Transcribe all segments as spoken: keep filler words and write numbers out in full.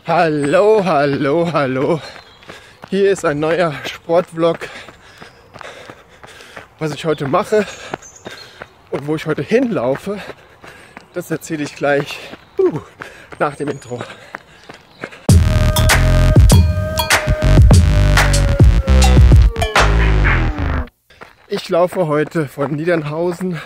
Hallo, hallo, hallo. Hier ist ein neuer Sportvlog, was ich heute mache und wo ich heute hinlaufe. Das erzähle ich gleich uh, nach dem Intro. Ich laufe heute von Niedernhausen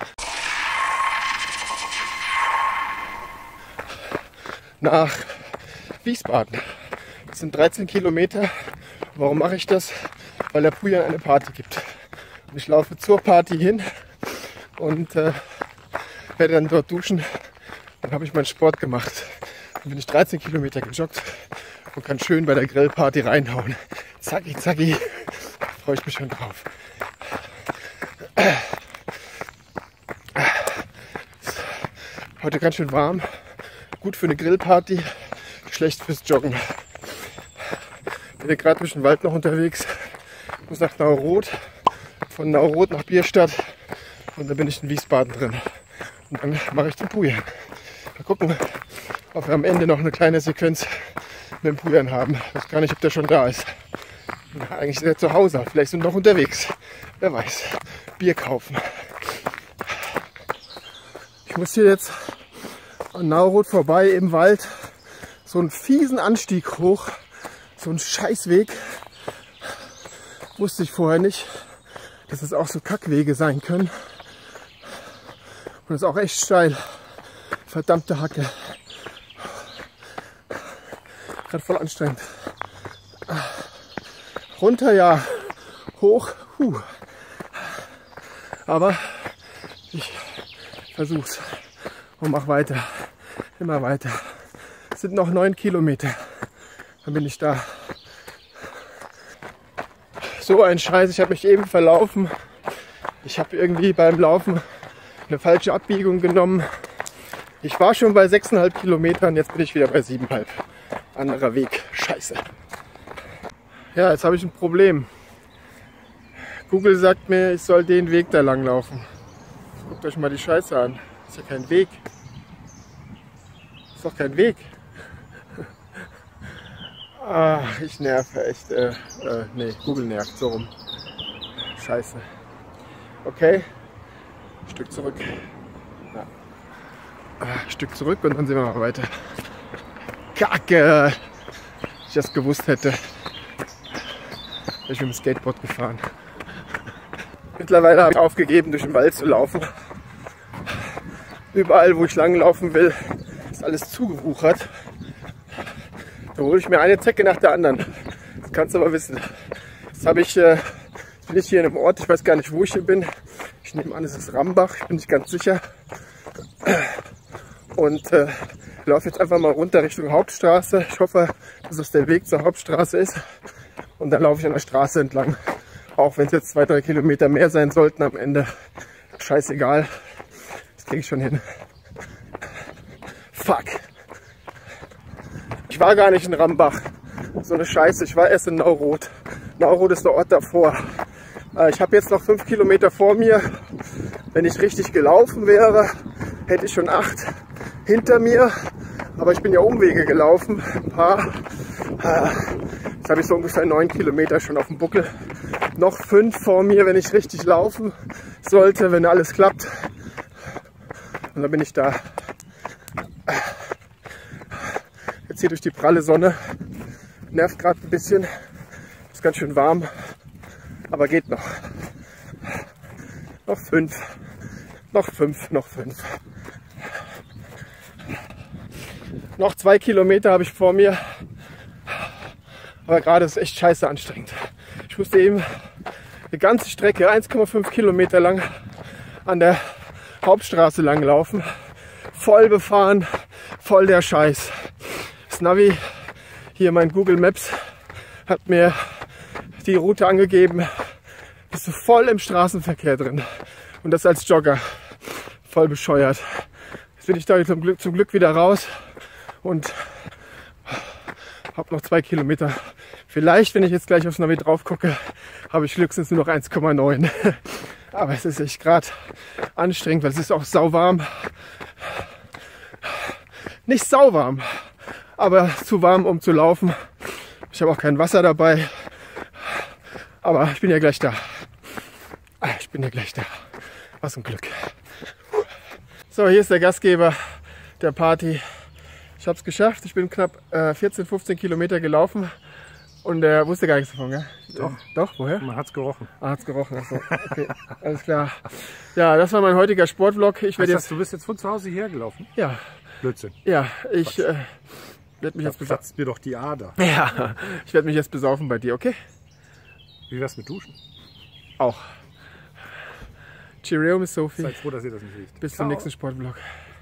nach Wiesbaden. Das sind dreizehn Kilometer. Warum mache ich das? Weil der Pujan eine Party gibt. Und ich laufe zur Party hin und äh, werde dann dort duschen. Dann habe ich meinen Sport gemacht. Dann bin ich dreizehn Kilometer gejoggt und kann schön bei der Grillparty reinhauen. Zacki, zacki. Da freue ich mich schon drauf. Heute ganz schön warm. Gut für eine Grillparty, schlecht fürs Joggen. Bin ja gerade durch den Wald noch unterwegs. Ich muss nach Nauroth, von Nauroth nach Bierstadt und dann bin ich in Wiesbaden drin. Und dann mache ich den Pujan. Mal gucken, ob wir am Ende noch eine kleine Sequenz mit dem Pujan haben. Ich weiß gar nicht, ob der schon da ist. Eigentlich ist er zu Hause, vielleicht sind wir noch unterwegs. Wer weiß. Bier kaufen. Ich muss hier jetzt an Nauroth vorbei im Wald so einen fiesen Anstieg hoch, so einen Scheißweg. Wusste ich vorher nicht, dass es auch so Kackwege sein können. Und es ist auch echt steil. Verdammte Hacke. Gerade voll anstrengend. Runter ja, hoch. Huh. Aber ich versuch's und mach weiter. Immer weiter. Es sind noch neun Kilometer. Dann bin ich da. So ein Scheiß. Ich habe mich eben verlaufen. Ich habe irgendwie beim Laufen eine falsche Abbiegung genommen. Ich war schon bei sechseinhalb Kilometern. Jetzt bin ich wieder bei siebeneinhalb. Anderer Weg. Scheiße. Ja, jetzt habe ich ein Problem. Google sagt mir, ich soll den Weg da lang laufen. Guckt euch mal die Scheiße an. Ist ja kein Weg. Ist doch kein Weg. Ach, ich nerve echt. Äh, äh, nee, Google nervt so rum. Scheiße. Okay. Ein Stück zurück. Ja. Ein Stück zurück und dann sehen wir mal weiter. Kacke! Wenn ich das gewusst hätte, wäre ich mit dem Skateboard gefahren. Mittlerweile habe ich aufgegeben, durch den Wald zu laufen. Überall, wo ich lang laufen will, ist alles zugewuchert. Da hole ich mir eine Zecke nach der anderen. Das kannst du aber wissen. Jetzt habe ich, äh, jetzt bin ich hier in einem Ort, ich weiß gar nicht, wo ich hier bin. Ich nehme an, es ist Rambach, ich bin nicht ganz sicher. Und äh, laufe jetzt einfach mal runter Richtung Hauptstraße. Ich hoffe, dass es der Weg zur Hauptstraße ist. Und dann laufe ich an der Straße entlang. Auch wenn es jetzt zwei, drei Kilometer mehr sein sollten am Ende. Scheißegal. Das kriege ich schon hin. Fuck. Ich war gar nicht in Rambach. So eine Scheiße. Ich war erst in Nauroth. Nauroth ist der Ort davor. Ich habe jetzt noch fünf Kilometer vor mir. Wenn ich richtig gelaufen wäre, hätte ich schon acht hinter mir. Aber ich bin ja Umwege gelaufen. Ein paar. Jetzt habe ich so ungefähr neun Kilometer schon auf dem Buckel. Noch fünf vor mir, wenn ich richtig laufen sollte, wenn alles klappt. Und dann bin ich da. Jetzt hier durch die pralle Sonne. Nervt gerade ein bisschen. Ist ganz schön warm. Aber geht noch. Noch fünf. Noch fünf. Noch fünf. Noch zwei Kilometer habe ich vor mir. Aber gerade ist echt scheiße anstrengend. Ich musste eben eine ganze Strecke, eins Komma fünf Kilometer lang, an der Hauptstraße lang laufen. Voll befahren, voll der Scheiß. Das Navi, hier mein Google Maps, hat mir die Route angegeben. Bist du voll im Straßenverkehr drin. Und das als Jogger. Voll bescheuert. Jetzt bin ich da zum Glück, zum Glück wieder raus und habe noch zwei Kilometer. Vielleicht, wenn ich jetzt gleich aufs Navi drauf gucke, habe ich Glück, sind es nur noch eins Komma neun. Aber es ist echt gerade anstrengend, weil es ist auch sauwarm. Nicht sauwarm, aber zu warm, um zu laufen. Ich habe auch kein Wasser dabei, aber ich bin ja gleich da. Ich bin ja gleich da. Was ein Glück. So, hier ist der Gastgeber der Party. Ich habe es geschafft. Ich bin knapp äh, vierzehn, fünfzehn Kilometer gelaufen und er wusste gar nichts davon, gell? Doch. Äh, doch, woher? Man hat's gerochen. Ah, hat's gerochen. Achso. Okay, alles klar. Ja, das war mein heutiger Sportvlog. Ich werde Heißt das, jetzt. du bist jetzt von zu Hause hierher gelaufen? Ja, Blödsinn. ja, ich äh, werde mich Da jetzt besaufen. platzt mir doch die Ader. Ja, ich werde mich jetzt besaufen bei dir, okay? Wie wär's mit Duschen? Auch. Cheerio, Miss Sophie. Seid froh, dass ihr das nicht riecht. Bis Ciao. zum nächsten Sportvlog.